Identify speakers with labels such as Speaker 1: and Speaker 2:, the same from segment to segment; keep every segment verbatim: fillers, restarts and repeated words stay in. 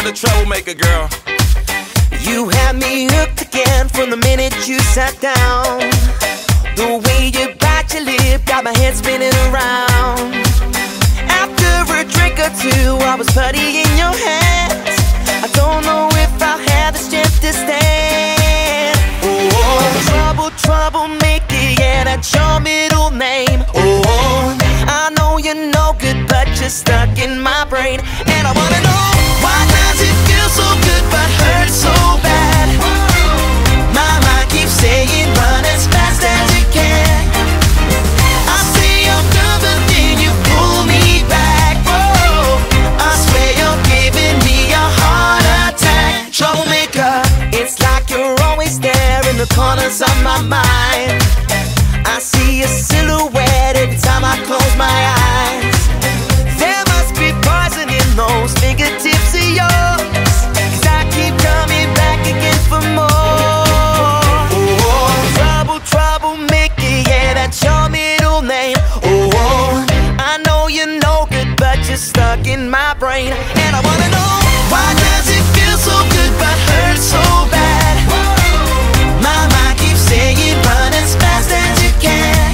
Speaker 1: the troublemaker, girl.
Speaker 2: You had me hooked again from the minute you sat down. The way you bite your lip got my head spinning around. After a drink or two, I was putty in your hands. I don't know if I had the strength to stand. Oh, trouble, troublemaker, yeah, that's your middle name. Oh, I know you're no good, but you're stuck in my brain. And I wanna know, why does it feel so good but hurt so bad? My mind keeps saying run as fast as you can. I say I'm done, but then you pull me back. Whoa, I swear you're giving me a heart attack. Troublemaker, it's like you're always there in the corners of my mind. I see a silhouette every time I close my eyes. There must be poison in those fingertips of yours, 'cause I keep coming back again for more. Oh, trouble, troublemaker, yeah, that's your middle name. Oh, I know you're no good, but you're stuck in my brain. And I wanna know, why does it feel so good but hurt so bad? My mind keeps saying run as fast as you can.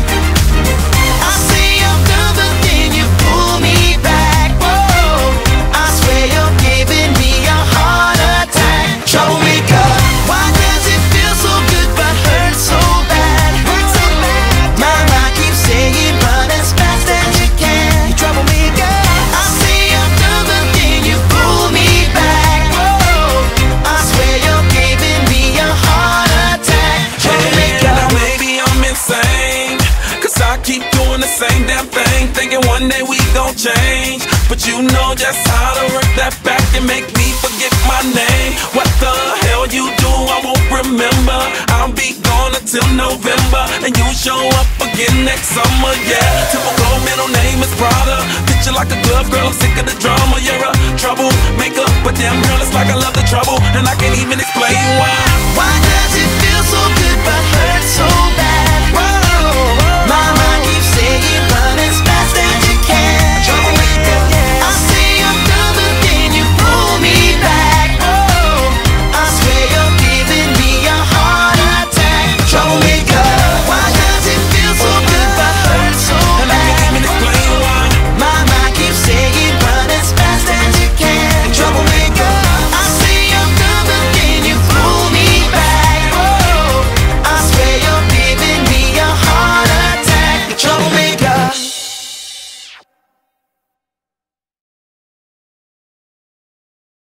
Speaker 2: I say I'm done, but then you pull me back. Whoa, I swear you're giving me a heart attack. Troublemaker, why does it feel so good but hurt so bad? My mind keeps saying run as fast as you can. Troublemaker, I say I'm done, but then you pull me back. Whoa, I swear you're giving me a heart attack. Troublemaker,
Speaker 1: Now maybe I'm insane, 'cause I keep doing the same damn thing, thinking one day we gon' change. But you know just how to work that back and make me forget my name. What the hell you do, I won't remember. I'll be gone until November, and you show up again next summer, yeah. Typical middle name is Prada. Picture like a glove, girl, I'm sick of the drama. You're a troublemaker, but damn girl, it's like I love the trouble, and I can't even explain why.
Speaker 2: why does